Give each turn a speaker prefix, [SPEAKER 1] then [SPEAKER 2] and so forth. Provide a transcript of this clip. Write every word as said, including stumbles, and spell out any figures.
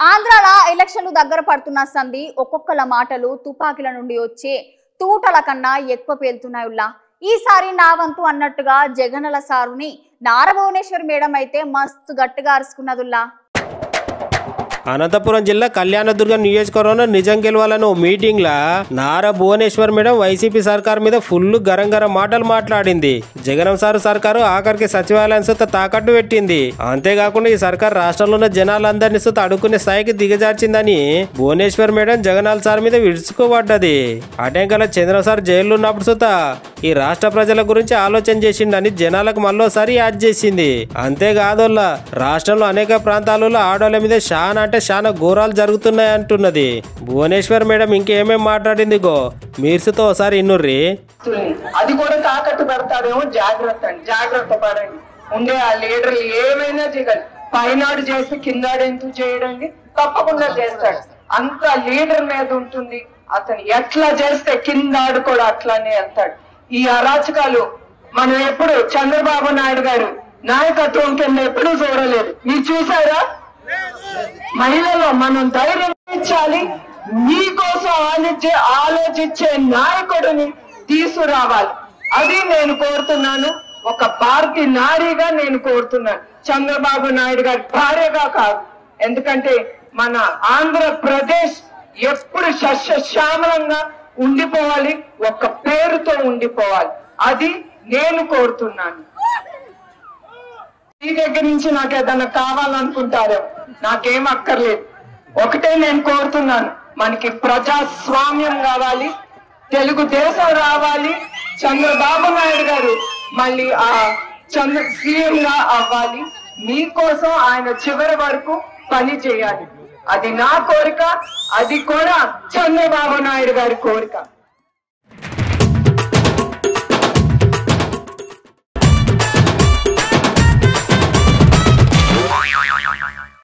[SPEAKER 1] ఆంధ్రాల ఎలక్షన్లు దగ్గర పడుతున్న సంధి ఒక్కొక్కల మాటలు తుపాకీల నుండి వచ్చే తూటల కన్నా ఎక్కువ పేలుతున్నాయుల్లా. ఈసారి నా వంతు అన్నట్టుగా జగనల సారుని నారా భువనేశ్వర్ మేడం అయితే మస్తు గట్టిగా అరుచుకున్నదుల్లా.
[SPEAKER 2] అనంతపురం జిల్లా కళ్యాణదుర్గం నియోజకవర్గంలో నిజం గెలవాలని ఓ మీటింగ్ లా నారా భువనేశ్వర్ మేడం వైసీపీ సర్కార్ మీద ఫుల్ గరం గరం మాటలు మాట్లాడింది. జగన్ సార్ సర్కారు ఆఖరికి సచివాలయం సుత తాకట్టు పెట్టింది. అంతేకాకుండా ఈ సర్కార్ రాష్ట్రంలో ఉన్న జనాలందరినీ సుత అడుక్కునే స్థాయికి దిగజార్చిందని భువనేశ్వర్ మేడం జగనాల్ సార్ మీద విడుచుకోబడ్డది. అటెంకల చంద్ర సార్ జైల్లో ఉన్నప్పుడు సుత ఈ రాష్ట్ర ప్రజల గురించి ఆలోచన చేసిండని జనాలకు మళ్ళోసారి యాద్ చేసింది. అంతేకాదోల్లా రాష్ట్రంలో అనేక ప్రాంతాలలో ఆడోళ్ల మీద షాన్ అంటే చాలా ఘోరాలు జరుగుతున్నాయి అంటున్నది. భువనేశ్వర్ మేడం ఇంకేమేం మాట్లాడింది గో మీర్సుతో ఒకసారి ఇన్నుర్రి.
[SPEAKER 3] అది కూడా తాకట్టు పెడతాడేమో, జాగ్రత్త అండి, జాగ్రత్త పడండి. ఉండే ఆ లీడర్లు ఏమైనా చేయగలరు. పైనాడు చేసి కిందాడు ఎందుకు చేయడండి, తప్పకుండా చేస్తాడు. అంత లీడర్ మీద ఉంటుంది. అతను ఎట్లా చేస్తే కిందాడు కూడా అట్లానే వెళ్తాడు. ఈ అరాచకాలు మనం ఎప్పుడు చంద్రబాబు నాయుడు గారు నాయకత్వం కింద ఎప్పుడు చూడలేదు. మీరు చూసారా? మహిళలో మనం ధైర్యం ఇచ్చాలి. మీకోసం ఆలోచించే ఆలోచించే నాయకుడిని తీసుకురావాలి. అది నేను కోరుతున్నాను. ఒక భారతీయ నారీగా నేను కోరుతున్నాను, చంద్రబాబు నాయుడు గారి భార్యగా కాదు. ఎందుకంటే మన ఆంధ్రప్రదేశ్ ఎప్పుడు సస్యశ్యామలంగా ఉండిపోవాలి, ఒక పేరుతో ఉండిపోవాలి. అది నేను కోరుతున్నాను. మీ దగ్గర నుంచి నాకు ఏదైనా కావాలనుకుంటారో, నాకేం అక్కర్లేదు. ఒకటే నేను కోరుతున్నాను, మనకి ప్రజాస్వామ్యం కావాలి, తెలుగుదేశం రావాలి, చంద్రబాబు నాయుడు గారు మళ్ళీ ఆ చంద్ర సీఎం గా అవ్వాలి. మీకోసం ఆయన చివరి వరకు పని చేయాలి. అది నా కోరిక, అది కూడా చంద్రబాబు నాయుడు గారి కోరిక.